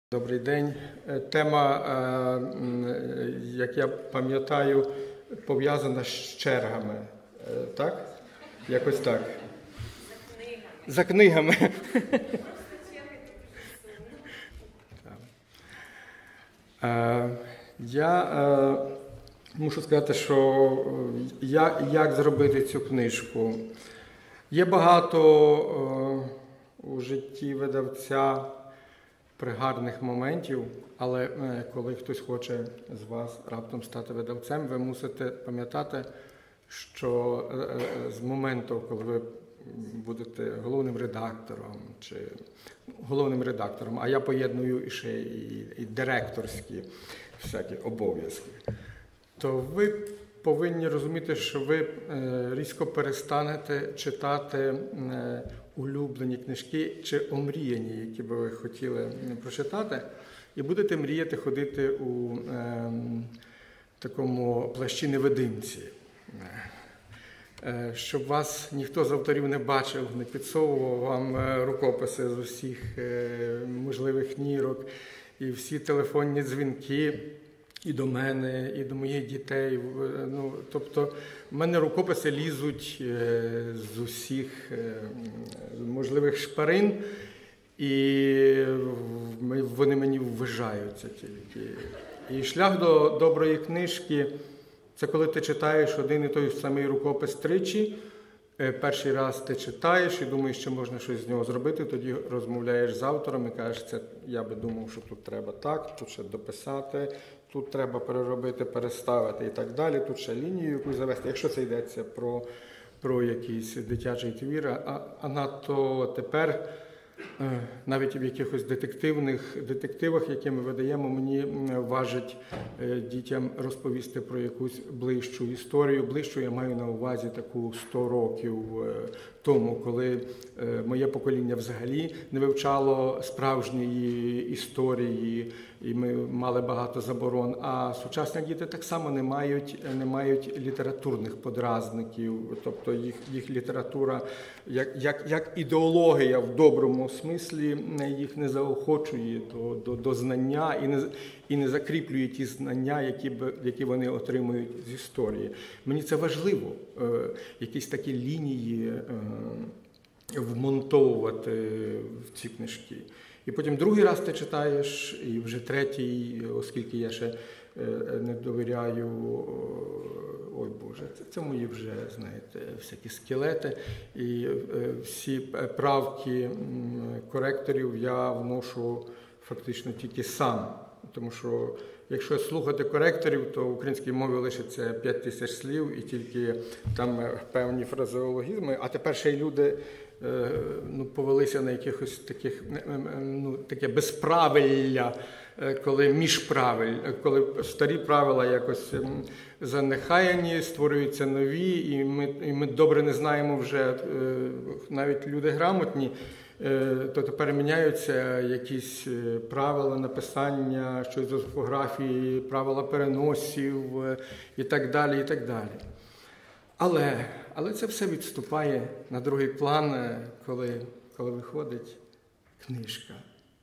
Добрий день. Тема, як я пам'ятаю, пов'язана з чергами. Так? Якось так. За книгами. Я мушу сказати, що як зробити цю книжку. Є багато у житті видавця пригарних моментів, але коли хтось хоче з вас раптом стати видавцем, ви мусите пам'ятати, що з моменту, коли ви будете головним редактором, а я поєдную ще і директорські всякі обов'язки, то ви повинні розуміти, що ви різко перестанете читати улюблені книжки чи омріяні, які би ви хотіли прочитати, і будете мріяти ходити у такому плащі невидимці, щоб вас ніхто з авторів не бачив, не підсовував вам рукописи з усіх можливих нірок, і всі телефонні дзвінки і до мене, і до моїх дітей. Тобто, в мене рукописи лізуть з усіх можливих шпарин, і вони мені ввижаються тільки. І шлях до доброї книжки – це коли ти читаєш один і той самий рукопис тричі. Перший раз ти читаєш і думаєш, що можна щось з нього зробити, тоді розмовляєш з автором і кажеш, я би думав, що тут треба так, тут ще дописати, тут треба переробити, переставити і так далі, тут ще лінію якусь завести, якщо це йдеться про якийсь дитячий твір. А надто тепер, навіть в якихось детективах, які ми видаємо, мені важить дітям розповісти про якусь ближчу історію. Ближчу я маю на увазі таку 100 років тому, коли моє покоління взагалі не вивчало справжньої історії, і ми мали багато заборон. А сучасні діти так само не мають літературних подразників, тобто їх література, як ідеологія в доброму смислі, їх не заохочує до знання і не закріплює ті знання, які вони отримують з історії. Мені це важливо, якісь такі лінії вмонтовувати в ці книжки. І потім другий раз ти читаєш, і вже третій, оскільки я ще не довіряю, ой Боже, це мої вже, знаєте, всякі скелети, і всі правки коректорів я вношу фактично тільки сам. Тому що якщо слухати коректорів, то в українській мові лишиться 5000 слів і тільки там певні фразеологізми, а тепер ще й люди повелися на якихось таке безправилля, коли коли старі правила якось занехаяні, створюються нові, і ми добре не знаємо вже, навіть люди грамотні, то тепер міняються якісь правила написання, щось з орфографії, правила переносів і так далі, і так далі. Але це все відступає на другий план, коли виходить книжка.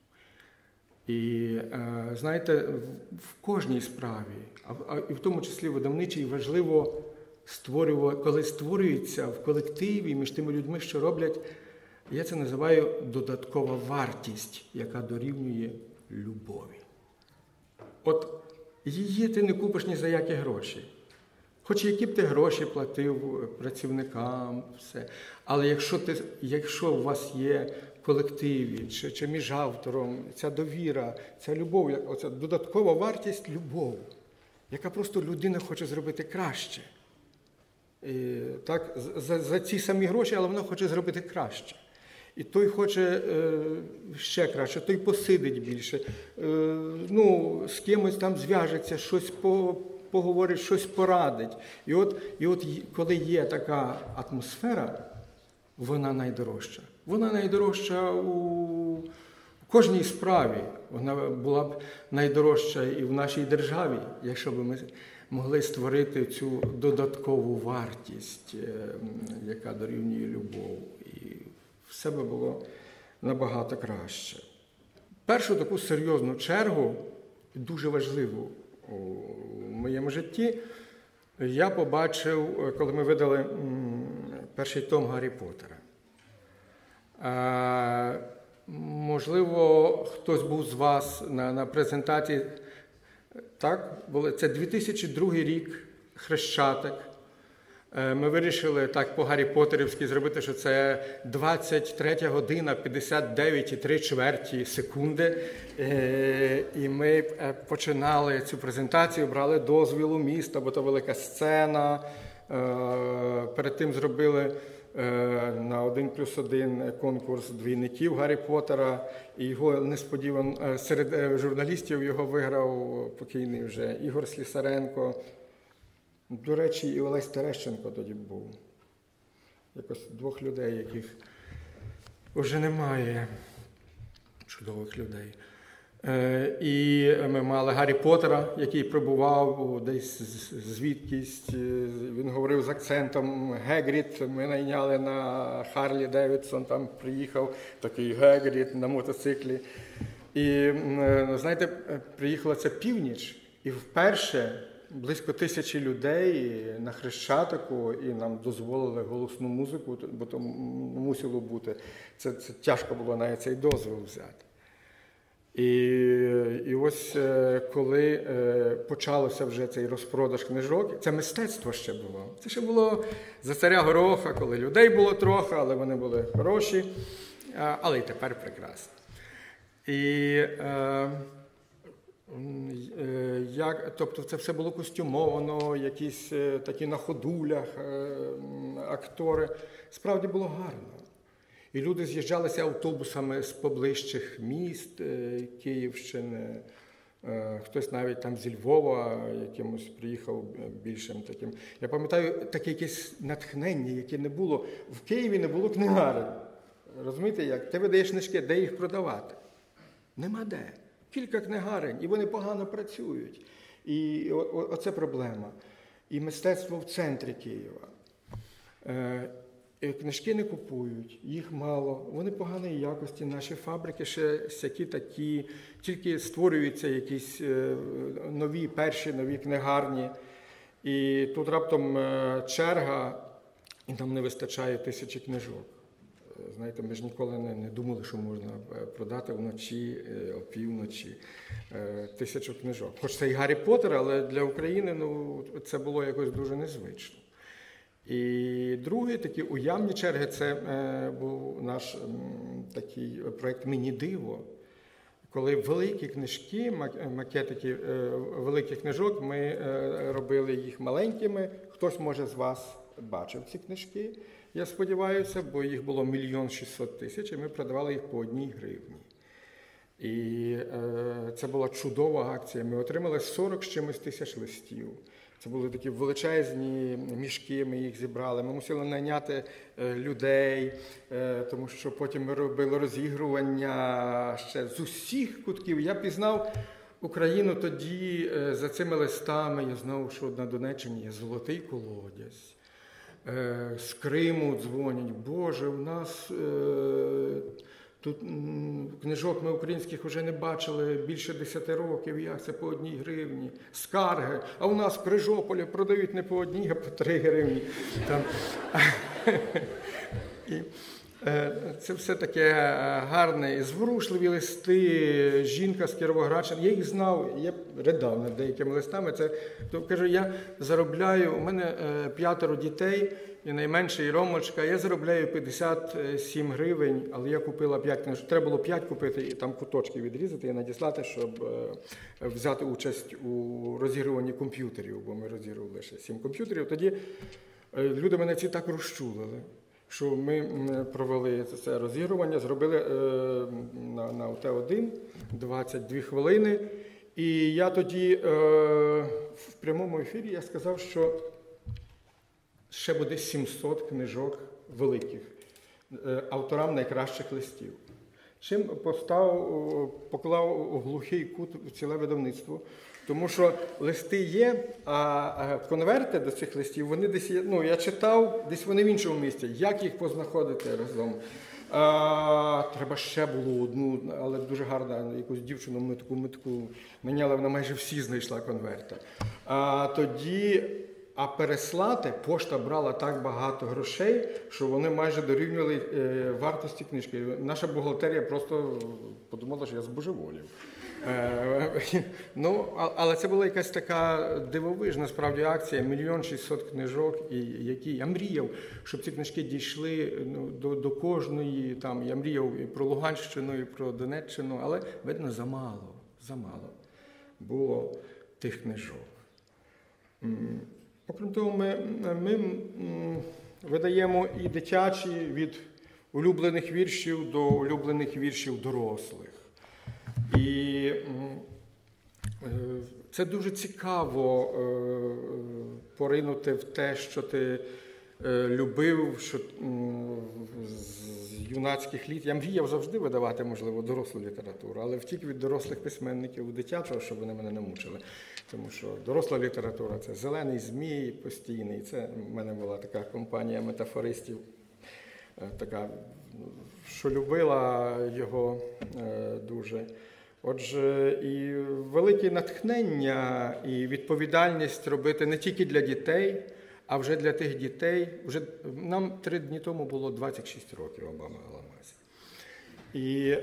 І, знаєте, в кожній справі, і в тому числі видавничій, важливо створювати, коли створюється в колективі між тими людьми, що роблять, я це називаю додаткова вартість, яка дорівнює любові. От її ти не купиш ні за які гроші. Хоч які б ти гроші платив працівникам, все. Але якщо у вас є в колективі чи між автором ця довіра, ця любов, оця додаткова вартість – любов, яка просто людина хоче зробити краще. І, так, за ці самі гроші, але вона хоче зробити краще. І той хоче ще краще, той посидить більше, з кимось там зв'яжеться, щось поговорить, щось порадить. І от коли є така атмосфера, вона найдорожча. Вона найдорожча у кожній справі. Вона була б найдорожча і в нашій державі, якщо б ми могли створити цю додаткову вартість, яка дорівнює любов. І все би було набагато краще. першу таку серйозну чергу, дуже важливу у моєму житті, я побачив, коли ми видали перший том Гаррі Поттера. Можливо, хтось був з вас на презентації. Так, це 2002 рік, Хрещатик. Ми вирішили так по-Гаррі Поттерівськи зробити, що це 23 година 59,3 секунди. І ми починали цю презентацію, брали дозвіл у міста, бо то велика сцена. Перед тим зробили на 1+1 конкурс двійників Гаррі Поттера. І його несподівано серед журналістів його виграв покійний вже Ігор Слісаренко. До речі, і Олесь Терещенко тоді був. Якось двох людей, яких вже немає, чудових людей. І ми мали Гаррі Поттера, який прибував десь звідкись. Він говорив з акцентом Гегрід. Ми найняли на Харлі Девідсон, там приїхав такий Гегрід на мотоциклі. І, знаєте, приїхала ця північ, і вперше близько 1000 людей на Хрещатику, і нам дозволили голосну музику, бо то мусило бути. Це тяжко було навіть цей дозвіл взяти. І ось коли почалося вже цей розпродаж книжок, це мистецтво ще було. Це ще було за царя Гороха, коли людей було трохи, але вони були хороші, але й тепер прекрасно. Тобто це все було костюмовано, якісь такі на ходулях актори. Справді було гарно. І люди з'їжджалися автобусами з поближчих міст Київщини. Хтось навіть там зі Львова якимось приїхав більшим таким. Я пам'ятаю таке якесь натхнення, яке не було. В Києві не було книгарень. Розумієте як? Ти видаєш книжки, де їх продавати? Нема де. Кілька книгарень, і вони погано працюють. І оце проблема. І мистецтво в центрі Києва. Книжки не купують, їх мало, вони поганої якості, наші фабрики ще всякі такі, тільки створюються якісь перші нові книгарні. І тут раптом черга, і нам не вистачає 1000 книжок. Знаєте, ми ж ніколи не думали, що можна продати вночі, опівночі 1000 книжок. Хоч це і Гаррі Поттер, але для України це було якось дуже незвично. І другий такий уявні черги, це був наш такий проєкт «Міні-диво», коли великі книжки, макетики великих книжок, ми робили їх маленькими. Хтось, може, з вас бачив ці книжки, я сподіваюся, бо їх було 1 600 000, і ми продавали їх по 1 гривні. І це була чудова акція. Ми отримали 40 з чимось тисяч листів. Це були такі величезні мішки, ми їх зібрали. Ми мусили найняти людей, тому що потім ми робили розігрування ще з усіх кутків. Я пізнав Україну тоді за цими листами. Я знав, що на Донеччині є золотий колодязь. З Криму дзвонять, Боже, у нас тут книжок ми українських вже не бачили більше 10 років, як це по 1 гривні. Скарги, а у нас в Крижополі продають не по 1, а по 3 гривні. Там. І це все таке гарне, і зворушливі листи, жінка з Кіровоградщини. Я їх знав, я ридав над деякими листами. Кажу, я заробляю, у мене 5 дітей, і найменший Ромочка, я заробляю 57 гривень, але я купила 5 книжок. Треба було 5 купити і там куточки відрізати і надіслати, щоб взяти участь у розігруванні комп'ютерів, бо ми розігрували лише 7 комп'ютерів. Тоді люди мене ці так розчулили, що ми провели це розігрування, зробили на ОТ-1 22 хвилини. І я тоді в прямому ефірі я сказав, що ще буде 700 книжок великих, авторам найкращих листів. Чим поклав у глухий кут ціле видавництво. Тому що листи є, а конверти до цих листів, вони десь є, я читав, десь вони в іншому місці. Як їх познаходити разом? Треба ще було одну, але дуже гарна, якусь дівчину ми таку міняли, вона майже всі знайшла конверти. А переслати, пошта брала так багато грошей, що вони майже дорівнювали вартості книжки. Наша бухгалтерія просто подумала, що я збожеволів. Але це була якась така дивовижна, справді, акція, 1 600 000 книжок, я мріяв, щоб ці книжки дійшли до кожної, там, я мріяв і про Луганщину, і про Донеччину, але, видно, замало було тих книжок. Окрім того, ми видаємо і дитячі від улюблених віршів до улюблених віршів дорослих. І це дуже цікаво поринути в те, що ти любив, що з юнацьких літ. Я мріяв завжди видавати, можливо, дорослу літературу, але втік від дорослих письменників у дитячого, щоб вони мене не мучили. Тому що доросла література – це зелений змій постійний. Це в мене була така компанія метафористів, така, що любила його дуже. Отже, і велике натхнення, і відповідальність робити не тільки для дітей, а вже для тих дітей. Нам 3 дні тому було 26 років Обама Аламазі. І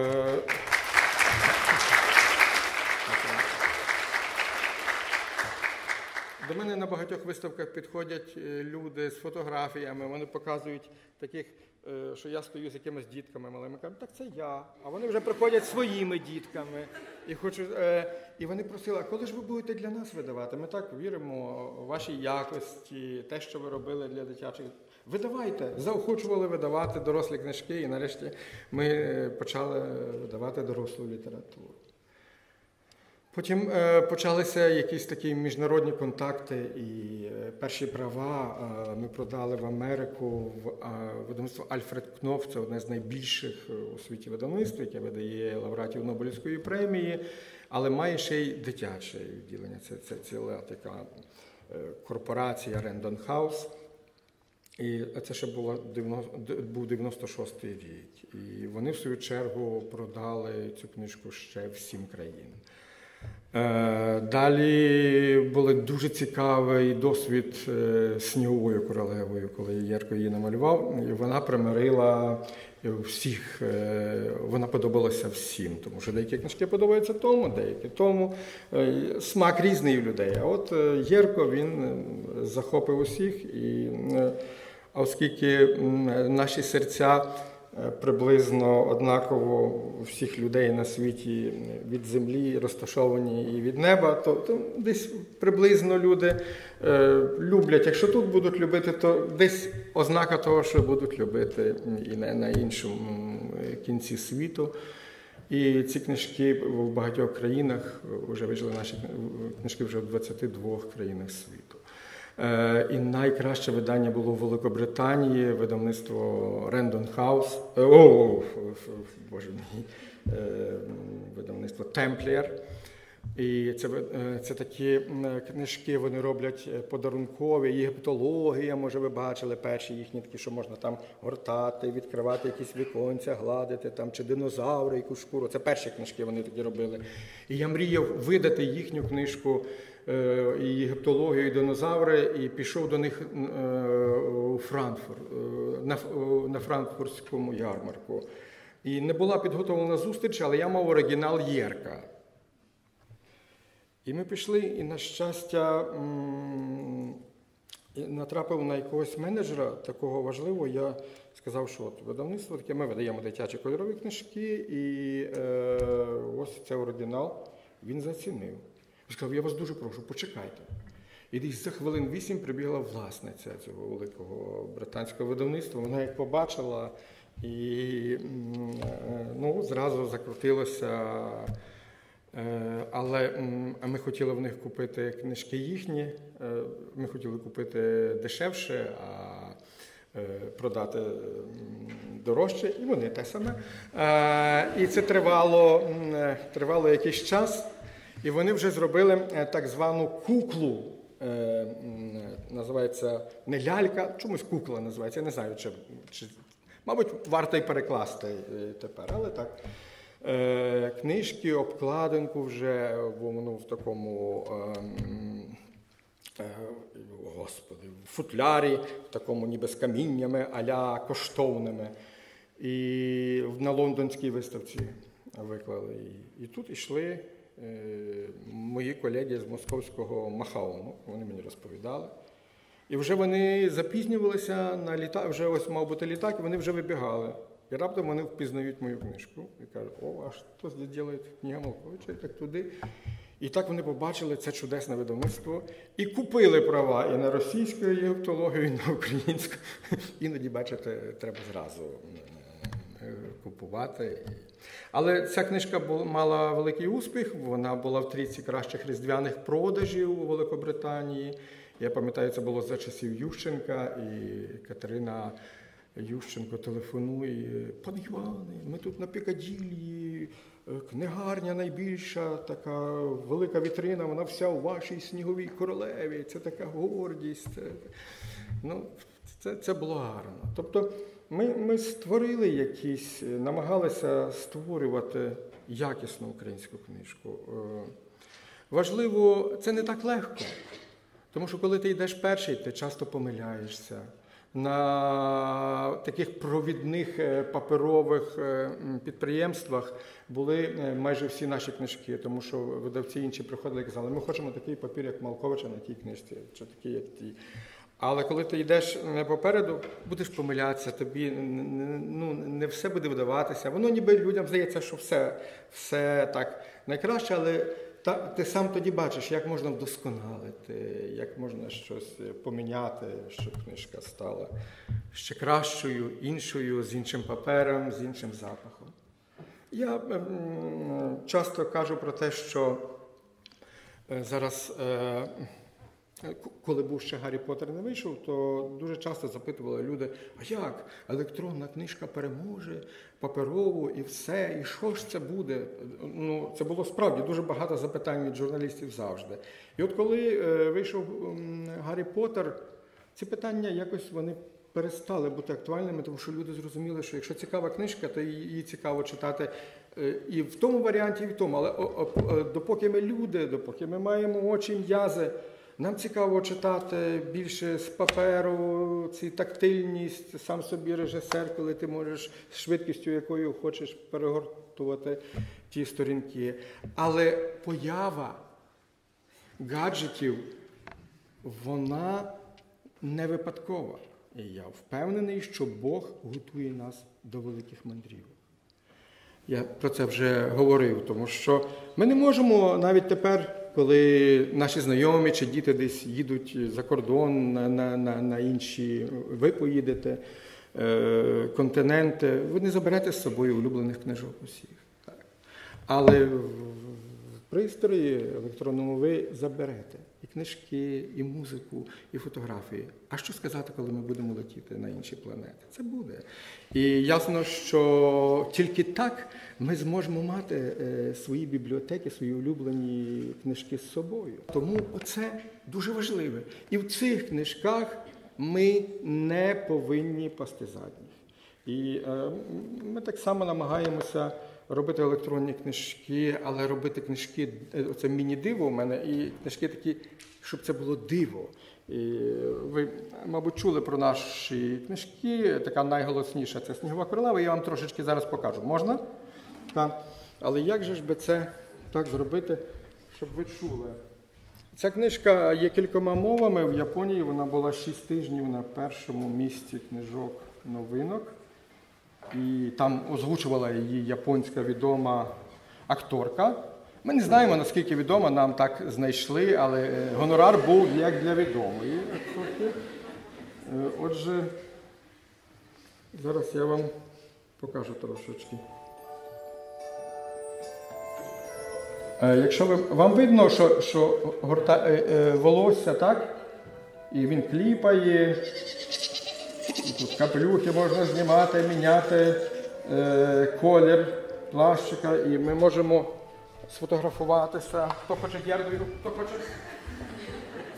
до мене на багатьох виставках підходять люди з фотографіями, вони показують таких, що я стою з якимись дітками малими, кажуть, так це я. А вони вже приходять своїми дітками. І вони просили, а коли ж ви будете для нас видавати? Ми так віримо в вашій якості, те, що ви робили для дитячих. Видавайте. Заохочували видавати дорослі книжки, і нарешті ми почали видавати дорослу літературу. Потім почалися якісь такі міжнародні контакти, і перші права ми продали в Америку, в видавництво Альфред Кноф, це одне з найбільших у світі видавництв, яке видає лауреатів Нобелівської премії, але має ще й дитяче відділення. Це ціла така корпорація Random House. І це ще був 96-й рік. І вони, в свою чергу, продали цю книжку ще в 7 країн. Далі був дуже цікавий досвід «Сніговою королевою», коли Єрко її намалював. І вона примирила всіх, вона подобалася всім, тому що деякі книжки подобаються тому, деякі тому. Смак різний у людей. А от Єрко, він захопив усіх. А оскільки наші серця приблизно однаково у всіх людей на світі від землі розташовані і від неба, то десь приблизно люди люблять. Якщо тут будуть любити, то десь ознака того, що будуть любити і на іншому кінці світу. І ці книжки в багатьох країнах, вже вийшли наші книжки вже в 22 країнах світу. І найкраще видання було в Великобританії, видавництво Random House, видавництво Templier. І це такі книжки, вони роблять подарункові, єгиптологія, може ви бачили перші їхні такі, що можна там гортати, відкривати якісь віконця, гладити, там, чи динозаври, якусь шкуру. Це перші книжки вони такі робили. І я мріяв видати їхню книжку, і єгиптологію, і динозаври, і пішов до них у Франкфурт, на франкфуртському ярмарку. І не була підготовлена зустріч, але я мав оригінал Єрка. І ми пішли, і, на щастя, натрапив на якогось менеджера, такого важливого. Я сказав, що от видавництво таке, ми видаємо дитячі кольорові книжки, і ось це оригінал. Він зацінив. Він сказав, я вас дуже прошу, почекайте. І десь за хвилин 8 прибігла власниця цього великого британського видавництва. Вона як побачила, і зразу закрутилося. Але ми хотіли в них купити книжки їхні, ми хотіли купити дешевше, а продати дорожче, і вони те саме. І це тривало якийсь час, і вони вже зробили так звану куклу, називається не лялька, чомусь кукла називається, я не знаю, чи Мабуть, варто й перекласти тепер, але так. Книжки, обкладинку вже, воно в такому, господи, в футлярі, в такому ніби з каміннями, а-ля коштовними. І на лондонській виставці виклали її. І тут йшли мої колеги з московського Махауну, вони мені розповідали. І вже вони запізнювалися на літак, вже ось мав бути літак, і вони вже вибігали. І раптом вони впізнають мою книжку і кажуть, а що тут робить книга Малковича, і так туди. І так вони побачили це чудесне видавництво і купили права і на російську єгиптологію, і на українську. Іноді, бачите, треба зразу купувати. Але ця книжка мала великий успіх, вона була в трійці кращих різдвяних продажів у Великобританії. Я пам'ятаю, це було за часів Ющенка, і Катерина Ющенко телефонує: пане Іване, ми тут на Пікаділлі, книгарня найбільша, така велика вітрина, вона вся у вашій сніговій королеві, це така гордість. Це було гарно. Тобто ми створили якісь, намагалися створювати якісну українську книжку. Важливо, це не так легко, тому що коли ти йдеш перший, ти часто помиляєшся. На таких провідних паперових підприємствах були майже всі наші книжки, тому що видавці інші приходили і казали, ми хочемо такий папір, як Малковича на тій книжці, чи такий, як ті. Але коли ти йдеш попереду, будеш помилятися, тобі не все буде видаватися. Воно ніби людям здається, що все так найкраще, але ти сам тоді бачиш, як можна вдосконалити, як можна щось поміняти, щоб книжка стала ще кращою, іншою, з іншим папером, з іншим запахом. Я часто кажу про те, що зараз, коли був ще Гаррі Поттер не вийшов, то дуже часто запитували люди, а як електронна книжка переможе паперову і все, і що ж це буде? Це було справді дуже багато запитань від журналістів завжди. І от коли вийшов Гаррі Поттер, ці питання якось вони перестали бути актуальними, тому що люди зрозуміли, що якщо цікава книжка, то її цікаво читати і в тому варіанті, і в тому. Але допоки ми люди, допоки ми маємо очі, м'язи, нам цікаво читати більше з паперу, ці тактильність, сам собі режисер, коли ти можеш з швидкістю, якою хочеш перегортувати ті сторінки. Але поява гаджетів, вона не випадкова. І я впевнений, що Бог готує нас до великих мандрівок. Я про це вже говорив, тому що ми не можемо навіть тепер, коли наші знайомі чи діти десь їдуть за кордон на інші, ви поїдете, континенти, ви не заберете з собою улюблених книжок усіх. Так. Але в пристрої електронному ви заберете і книжки, і музику, і фотографії. А що сказати, коли ми будемо летіти на інші планети? Це буде. І ясно, що тільки так ми зможемо мати свої бібліотеки, свої улюблені книжки з собою. Тому це дуже важливо. І в цих книжках ми не повинні пасти задніх. І ми так само намагаємося робити електронні книжки, але робити книжки, це міні-диво у мене, і книжки такі, щоб це було диво. І ви, мабуть, чули про наші книжки, така найголосніша – це «Снігова королева», я вам трошечки зараз покажу. Можна? Так. Але як же ж би це так зробити, щоб ви чули? Ця книжка є кількома мовами. В Японії вона була 6 тижнів на першому місці книжок новинок. І там озвучувала її японська відома акторка. Ми не знаємо, наскільки відома, нам так знайшли, але гонорар був як для відомої акторки. Отже, зараз я вам покажу трошечки. Якщо вам видно, що волосся, так? І він кліпає. І тут капелюхи можна знімати, міняти колір плащика, і ми можемо сфотографуватися. Хто хоче Гердою? Хто хоче?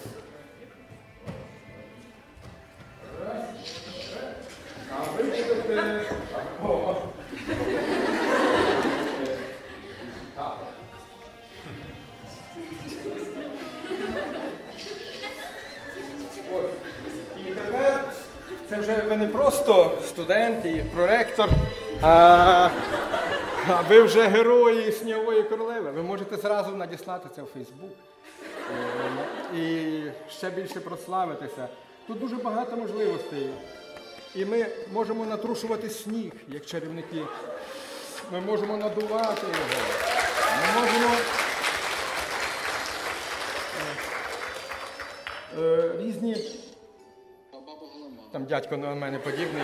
А ви будете І тепер це вже ви не просто студент і проректор, а ви вже герої Снігової королеви. Ви можете зразу надіслати це в Фейсбук і ще більше прославитися. Тут дуже багато можливостей. І ми можемо натрушувати сніг, як чарівники. Ми можемо надувати його. Ми можемо різні... Там дядько на мене подібний.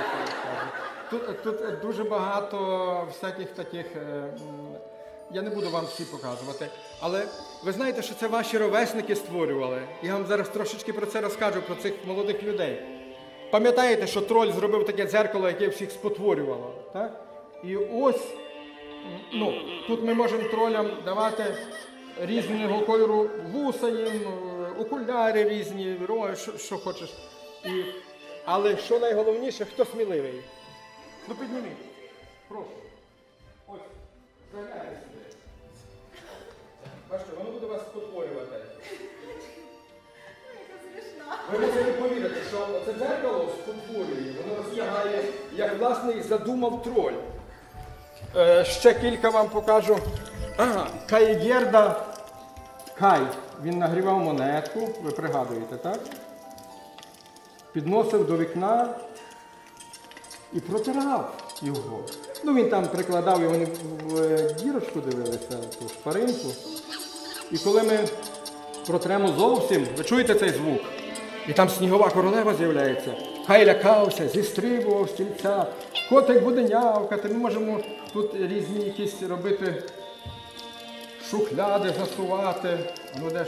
Тут дуже багато всяких таких... Я не буду вам всі показувати. Але ви знаєте, що це ваші ровесники створювали. Я вам зараз трошечки про це розкажу, про цих молодих людей. Пам'ятаєте, що троль зробив таке дзеркало, яке всіх спотворювало? Так? І ось, тут ми можемо тролям давати різного кольору вуса їм, окуляри різні, роги, що хочеш. Але що найголовніше, хто сміливий? Ну підніміть. Прошу. Ось, загляйте сюди. Бачите, воно буде вас спотворювати. Ви можете повірити, що це дзеркало спотворює, воно розтягає, як власне і задумав троль. Ще кілька вам покажу. Каєгерда Кай. Він нагрівав монетку, ви пригадуєте, так? Підносив до вікна і протирав його. Він там прикладав його в дірочку, дивилися, ту шпаринку. І коли ми протремо зовсім, ви чуєте цей звук? І там Снігова королева з'являється. Хай лякався, зістрибував з стільця, котик буде нявкати. Ми можемо тут різні якісь робити шухляди, засувати. Де ж?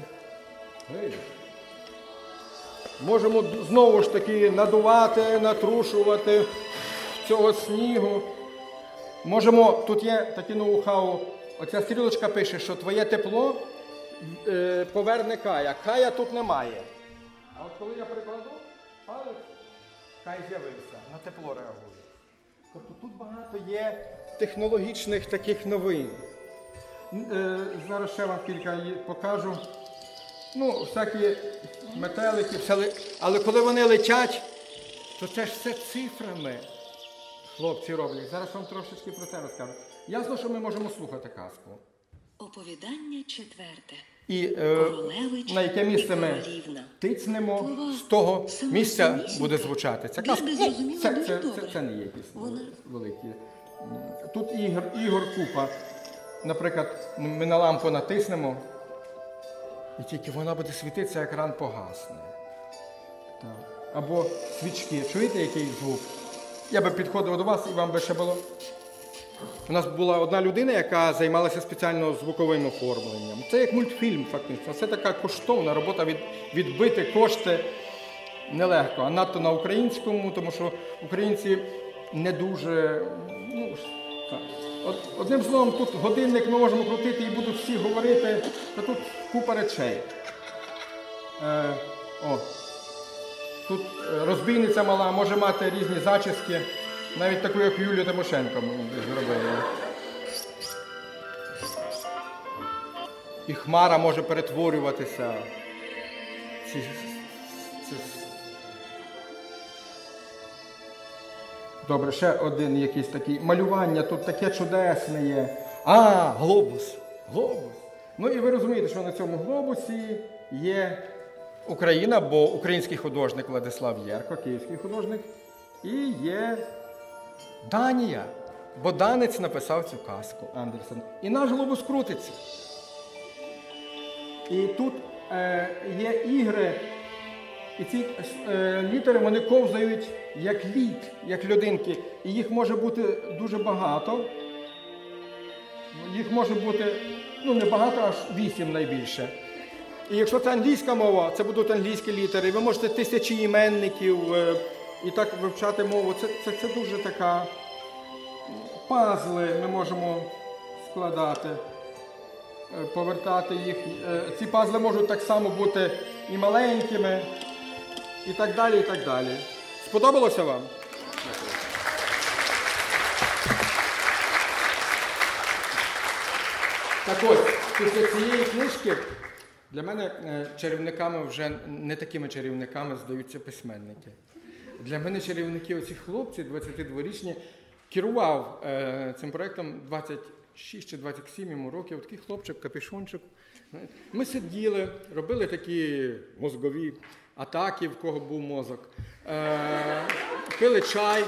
Можемо знову ж таки надувати, натрушувати цього снігу. Можемо, тут є таке ноу-хау, оця стрілочка пише, що твоє тепло поверне Кая. Кая тут немає. А от коли я прикладу палець, Кай з'явився, на тепло реагує. Тобто тут багато є технологічних таких новин. Зараз ще вам кілька покажу. Всякі метелики, але коли вони летять, то це ж все цифрами хлопці роблять. Зараз вам трошечки про це розкажу. Ясно, що ми можемо слухати казку. Оповідання четверте. І на яке місце ми тицнемо, з того місця буде звучати. Ця казка, це не є якісь великі. Тут ігор купа. Наприклад, ми на лампу натиснемо, і тільки вона буде світитися, екран погасне. Так. Або свічки. Чуєте, який звук? Я би підходив до вас і вам би ще було. У нас була одна людина, яка займалася спеціально звуковим оформленням. Це як мультфільм, фактично. Це така коштовна робота, відбити кошти нелегко. А надто на українському, тому що українці не дуже... так. Одним словом, тут годинник ми можемо крутити і будуть всі говорити, та тут купа речей. Тут розбійниця мала може мати різні зачіски, навіть таку, як Юлію Тимошенко зробили. І хмара може перетворюватися. Добре, ще один якийсь такий. Малювання тут таке чудесне є. Глобус. Глобус. І ви розумієте, що на цьому глобусі є Україна, бо український художник Владислав Єрко, київський художник, і є Данія, бо данець написав цю казку Андерсен. І наш глобус крутиться. І тут є ігри, і ці літери, вони ковзають як лід, як людинки. І їх може бути дуже багато. Їх може бути, не багато, аж 8 найбільше. І якщо це англійська мова, це будуть англійські літери. Ви можете тисячі іменників і так вивчати мову. Це дуже така пазли ми можемо складати, повертати їх. Ці пазли можуть так само бути і маленькими, і так далі, і так далі. Сподобалося вам? Дякую. Так ось, після цієї книжки для мене чарівниками вже не такими чарівниками здаються письменники. Для мене чарівники, оці хлопці, 22-річні, керував цим проєктом 26 чи 27 йому років, такий хлопчик, капюшончик. Ми сиділи, робили такі мозгові атаки, в кого був мозок, пили чай,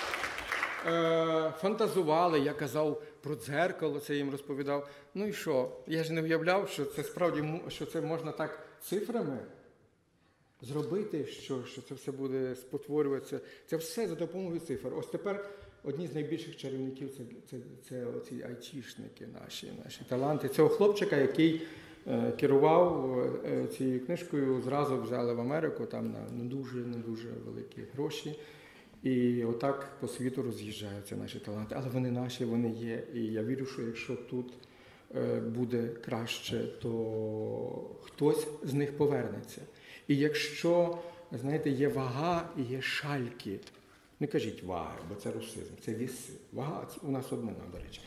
фантазували, я казав про дзеркало, це їм розповідав. Ну і що? Я ж не уявляв, що це справді, що це можна так цифрами зробити, що це все буде спотворюватися. Це все за допомогою цифр. Ось тепер одні з найбільших чарівників це оці айтішники, наші таланти. Цього хлопчика, який керував цією книжкою, зразу взяли в Америку там на не дуже великі гроші. І отак по світу роз'їжджаються наші таланти. Але вони наші, вони є. І я вірю, що якщо тут буде краще, то хтось з них повернеться. І якщо, знаєте, є вага і є шальки, не кажіть ваги, бо це русизм, це віси. Вага – у нас однина, до речі.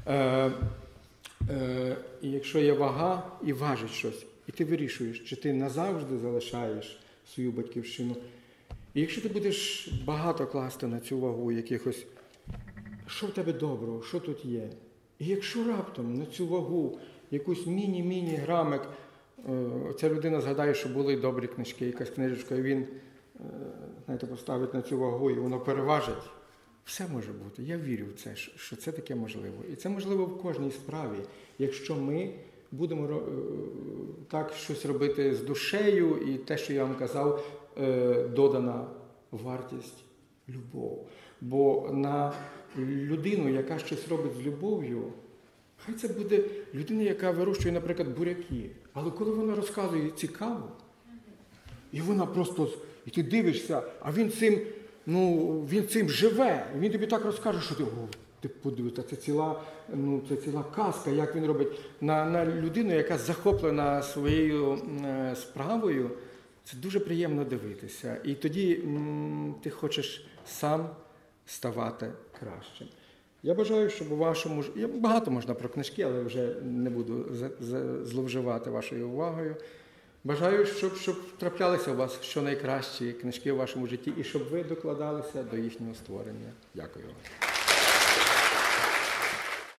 І якщо є вага і важить щось, і ти вирішуєш, чи ти назавжди залишаєш свою батьківщину, і якщо ти будеш багато класти на цю вагу якихось, що в тебе доброго, що тут є, і якщо раптом на цю вагу якусь міні-міні грамик, ця людина згадає, що були добрі книжки, якась книжечка, і він, знаєте, поставить на цю вагу, і воно переважить, все може бути. Я вірю в це, що це таке можливо. І це можливо в кожній справі, якщо ми будемо так щось робити з душею, і те, що я вам казав, додана вартість – любов. Бо на людину, яка щось робить з любов'ю, хай це буде людина, яка вирощує, наприклад, буряки. Але коли вона розказує цікаво, і вона просто, і ти дивишся, а він цим живе. Він тобі так розкаже, що ти подивишся, це ціла казка, як він робить. На людину, яка захоплена своєю справою, це дуже приємно дивитися. І тоді ти хочеш сам ставати кращим. Я бажаю, щоб у вашому... Багато можна про книжки, але вже не буду зловживати вашою увагою. Бажаю, щоб траплялися у вас щонайкращі книжки у вашому житті і щоб ви докладалися до їхнього створення. Дякую вам.